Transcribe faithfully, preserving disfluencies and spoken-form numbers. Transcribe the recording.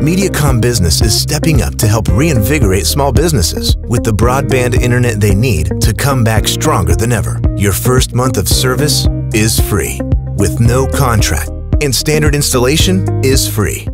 Mediacom Business is stepping up to help reinvigorate small businesses with the broadband internet they need to come back stronger than ever. Your first month of service is free, with no contract, and standard installation is free.